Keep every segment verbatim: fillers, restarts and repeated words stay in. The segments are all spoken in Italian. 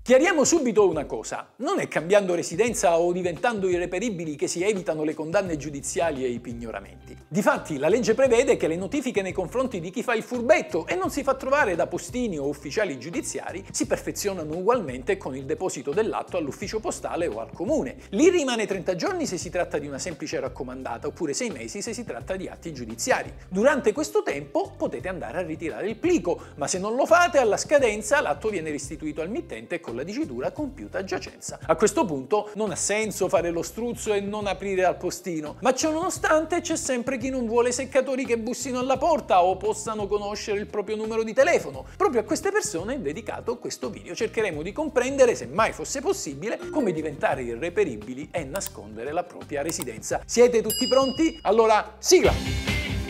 Chiariamo subito una cosa, non è cambiando residenza o diventando irreperibili che si evitano le condanne giudiziali e i pignoramenti. Difatti la legge prevede che le notifiche nei confronti di chi fa il furbetto e non si fa trovare da postini o ufficiali giudiziari si perfezionano ugualmente con il deposito dell'atto all'ufficio postale o al comune. Lì rimane trenta giorni se si tratta di una semplice raccomandata oppure sei mesi se si tratta di atti giudiziari. Durante questo tempo potete andare a ritirare il plico, ma se non lo fate alla scadenza l'atto viene restituito al mittente con la dicitura compiuta giacenza. A questo punto non ha senso fare lo struzzo e non aprire al postino, ma ciò nonostante c'è sempre chi non vuole seccatori che bussino alla porta o possano conoscere il proprio numero di telefono. Proprio a queste persone è dedicato questo video. Cercheremo di comprendere, se mai fosse possibile, come diventare irreperibili e nascondere la propria residenza. Siete tutti pronti? Allora, sigla!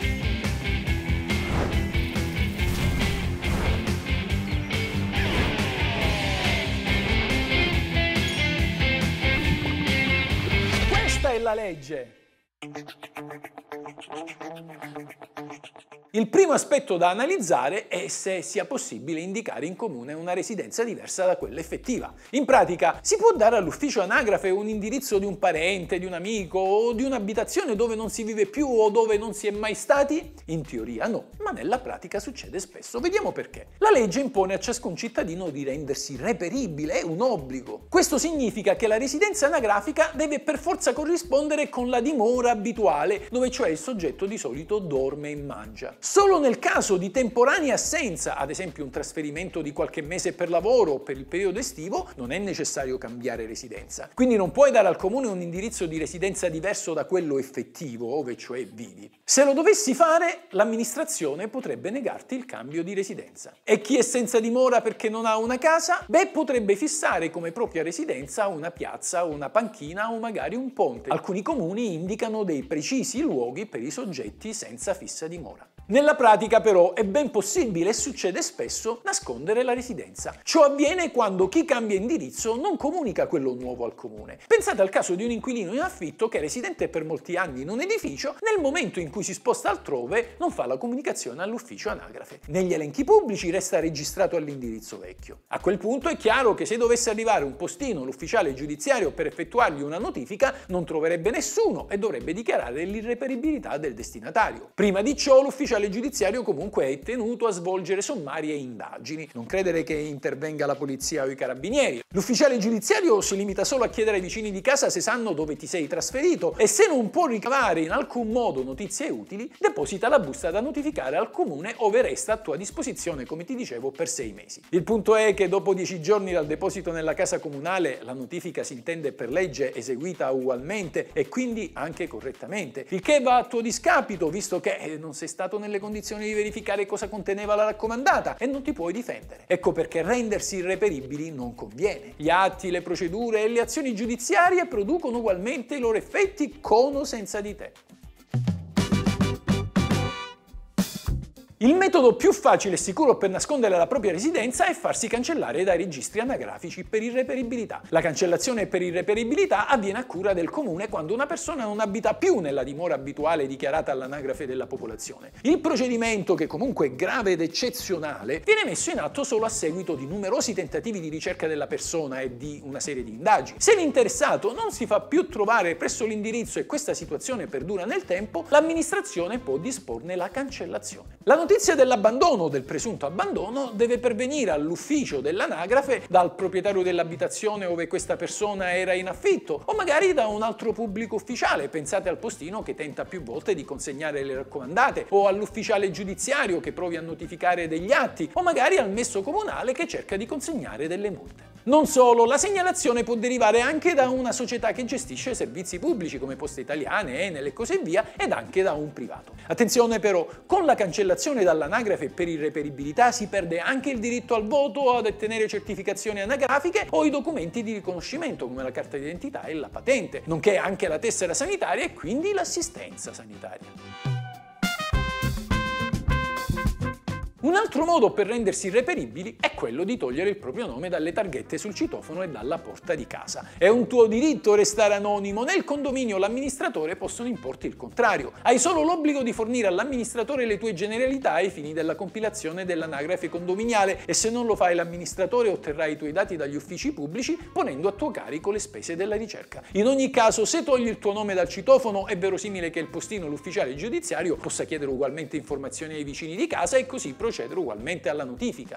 È la legge. Il primo aspetto da analizzare è se sia possibile indicare in comune una residenza diversa da quella effettiva. In pratica, si può dare all'ufficio anagrafe un indirizzo di un parente, di un amico o di un'abitazione dove non si vive più o dove non si è mai stati? In teoria no, ma nella pratica succede spesso. Vediamo perché. La legge impone a ciascun cittadino di rendersi reperibile, è un obbligo. Questo significa che la residenza anagrafica deve per forza corrispondere con la dimora abituale, dove cioè il soggetto di solito dorme e mangia. Solo nel caso di temporanea assenza, ad esempio un trasferimento di qualche mese per lavoro o per il periodo estivo, non è necessario cambiare residenza. Quindi non puoi dare al comune un indirizzo di residenza diverso da quello effettivo, ove cioè vivi. Se lo dovessi fare, l'amministrazione potrebbe negarti il cambio di residenza. E chi è senza dimora perché non ha una casa? Beh, potrebbe fissare come propria residenza una piazza, una panchina o magari un ponte. Alcuni comuni indicano dei precisi luoghi per i soggetti senza fissa dimora. Nella pratica però è ben possibile, e succede spesso, nascondere la residenza. Ciò avviene quando chi cambia indirizzo non comunica quello nuovo al comune. Pensate al caso di un inquilino in affitto che è residente per molti anni in un edificio, nel momento in cui si sposta altrove non fa la comunicazione all'ufficio anagrafe. Negli elenchi pubblici resta registrato all'indirizzo vecchio. A quel punto è chiaro che se dovesse arrivare un postino, l'ufficiale giudiziario, per effettuargli una notifica, non troverebbe nessuno e dovrebbe dichiarare l'irreperibilità del destinatario. Prima di ciò l'ufficiale L'ufficiale giudiziario comunque è tenuto a svolgere sommarie indagini. Non credere che intervenga la polizia o i carabinieri. L'ufficiale giudiziario si limita solo a chiedere ai vicini di casa se sanno dove ti sei trasferito e se non può ricavare in alcun modo notizie utili, deposita la busta da notificare al comune ove resta a tua disposizione, come ti dicevo, per sei mesi. Il punto è che dopo dieci giorni dal deposito nella casa comunale la notifica si intende per legge eseguita ugualmente e quindi anche correttamente, il che va a tuo discapito visto che non sei stato nelle condizioni di verificare cosa conteneva la raccomandata e non ti puoi difendere. Ecco perché rendersi irreperibili non conviene. Gli atti, le procedure e le azioni giudiziarie producono ugualmente i loro effetti con o senza di te. Il metodo più facile e sicuro per nascondere la propria residenza è farsi cancellare dai registri anagrafici per irreperibilità. La cancellazione per irreperibilità avviene a cura del comune quando una persona non abita più nella dimora abituale dichiarata all'anagrafe della popolazione. Il procedimento, che comunque è grave ed eccezionale, viene messo in atto solo a seguito di numerosi tentativi di ricerca della persona e di una serie di indagini. Se l'interessato non si fa più trovare presso l'indirizzo e questa situazione perdura nel tempo, l'amministrazione può disporne la cancellazione. La La notizia dell'abbandono o del presunto abbandono deve pervenire all'ufficio dell'anagrafe dal proprietario dell'abitazione ove questa persona era in affitto o magari da un altro pubblico ufficiale. Pensate al postino che tenta più volte di consegnare le raccomandate o all'ufficiale giudiziario che provi a notificare degli atti o magari al messo comunale che cerca di consegnare delle multe. Non solo, la segnalazione può derivare anche da una società che gestisce servizi pubblici come Poste Italiane, Enel e così via ed anche da un privato. Attenzione però, con la cancellazione dall'anagrafe per irreperibilità si perde anche il diritto al voto o ad ottenere certificazioni anagrafiche o i documenti di riconoscimento come la carta d'identità e la patente, nonché anche la tessera sanitaria e quindi l'assistenza sanitaria. Un altro modo per rendersi irreperibili è quello di togliere il proprio nome dalle targhette sul citofono e dalla porta di casa. È un tuo diritto restare anonimo, nel condominio o l'amministratore possono importi il contrario. Hai solo l'obbligo di fornire all'amministratore le tue generalità ai fini della compilazione dell'anagrafe condominiale e se non lo fai l'amministratore otterrà i tuoi dati dagli uffici pubblici ponendo a tuo carico le spese della ricerca. In ogni caso, se togli il tuo nome dal citofono è verosimile che il postino o l'ufficiale giudiziario possa chiedere ugualmente informazioni ai vicini di casa e così procedere ugualmente alla notifica.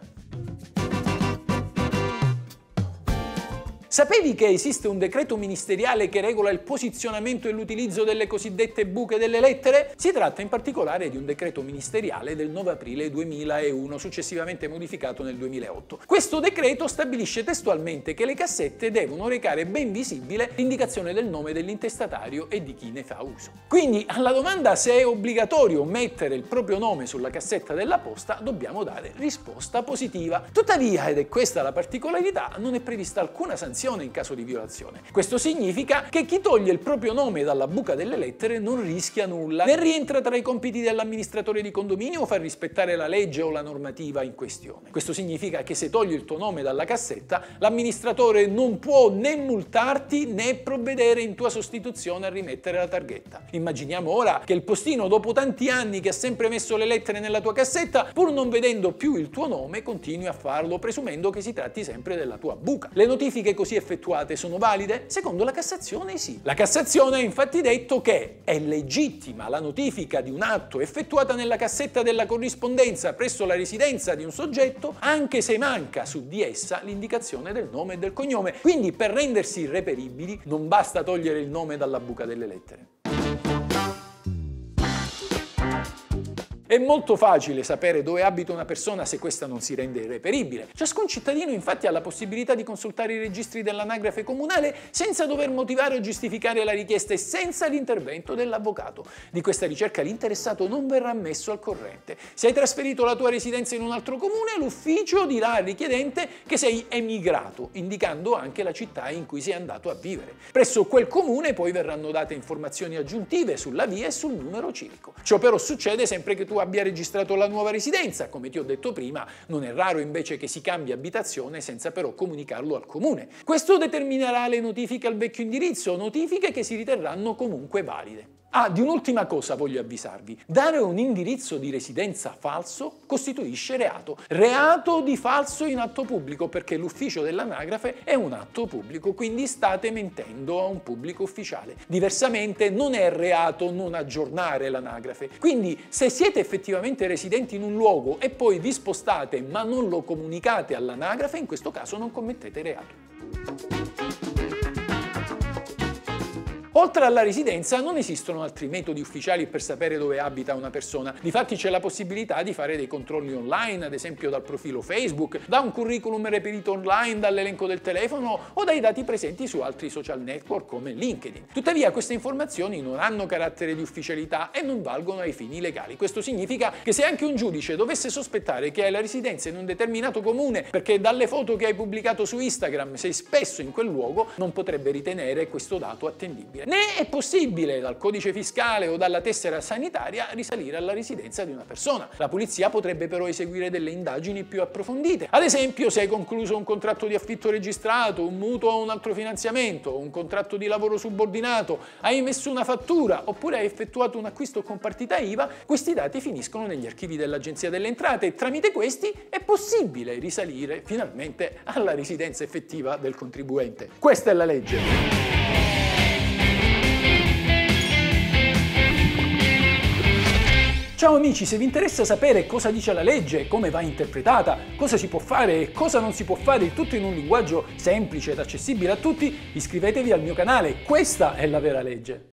Sapevi che esiste un decreto ministeriale che regola il posizionamento e l'utilizzo delle cosiddette buche delle lettere? Si tratta in particolare di un decreto ministeriale del nove aprile duemilauno, successivamente modificato nel duemilaotto. Questo decreto stabilisce testualmente che le cassette devono recare ben visibile l'indicazione del nome dell'intestatario e di chi ne fa uso. Quindi, alla domanda se è obbligatorio mettere il proprio nome sulla cassetta della posta, dobbiamo dare risposta positiva. Tuttavia, ed è questa la particolarità, non è prevista alcuna sanzione in caso di violazione. Questo significa che chi toglie il proprio nome dalla buca delle lettere non rischia nulla, né rientra tra i compiti dell'amministratore di condominio far rispettare la legge o la normativa in questione. Questo significa che se togli il tuo nome dalla cassetta, l'amministratore non può né multarti né provvedere in tua sostituzione a rimettere la targhetta. Immaginiamo ora che il postino, dopo tanti anni che ha sempre messo le lettere nella tua cassetta, pur non vedendo più il tuo nome, continui a farlo, presumendo che si tratti sempre della tua buca. Le notifiche così effettuate sono valide? Secondo la Cassazione sì. La Cassazione ha infatti detto che è legittima la notifica di un atto effettuata nella cassetta della corrispondenza presso la residenza di un soggetto anche se manca su di essa l'indicazione del nome e del cognome. Quindi per rendersi irreperibili non basta togliere il nome dalla buca delle lettere. È molto facile sapere dove abita una persona se questa non si rende irreperibile. Ciascun cittadino infatti ha la possibilità di consultare i registri dell'anagrafe comunale senza dover motivare o giustificare la richiesta e senza l'intervento dell'avvocato. Di questa ricerca l'interessato non verrà messo al corrente. Se hai trasferito la tua residenza in un altro comune, l'ufficio dirà al richiedente che sei emigrato, indicando anche la città in cui sei andato a vivere. Presso quel comune poi verranno date informazioni aggiuntive sulla via e sul numero civico. Ciò però succede sempre che tu abbia registrato la nuova residenza. Come ti ho detto prima, non è raro invece che si cambi abitazione senza però comunicarlo al comune. Questo determinerà le notifiche al vecchio indirizzo, notifiche che si riterranno comunque valide. Ah, di un'ultima cosa voglio avvisarvi. Dare un indirizzo di residenza falso costituisce reato. Reato di falso in atto pubblico, perché l'ufficio dell'anagrafe è un atto pubblico, quindi state mentendo a un pubblico ufficiale. Diversamente non è reato non aggiornare l'anagrafe. Quindi se siete effettivamente residenti in un luogo e poi vi spostate ma non lo comunicate all'anagrafe, in questo caso non commettete reato. Oltre alla residenza non esistono altri metodi ufficiali per sapere dove abita una persona. Difatti c'è la possibilità di fare dei controlli online, ad esempio dal profilo Facebook, da un curriculum reperito online, dall'elenco del telefono o dai dati presenti su altri social network come LinkedIn. Tuttavia queste informazioni non hanno carattere di ufficialità e non valgono ai fini legali. Questo significa che se anche un giudice dovesse sospettare che hai la residenza in un determinato comune perché dalle foto che hai pubblicato su Instagram sei spesso in quel luogo, non potrebbe ritenere questo dato attendibile. Né è possibile dal codice fiscale o dalla tessera sanitaria risalire alla residenza di una persona. La polizia potrebbe però eseguire delle indagini più approfondite. Ad esempio, se hai concluso un contratto di affitto registrato, un mutuo o un altro finanziamento, un contratto di lavoro subordinato, hai emesso una fattura oppure hai effettuato un acquisto con partita I V A, questi dati finiscono negli archivi dell'Agenzia delle Entrate e tramite questi è possibile risalire finalmente alla residenza effettiva del contribuente. Questa è la legge. Ciao amici, se vi interessa sapere cosa dice la legge, come va interpretata, cosa si può fare e cosa non si può fare, il tutto in un linguaggio semplice ed accessibile a tutti, iscrivetevi al mio canale, questa è la vera legge.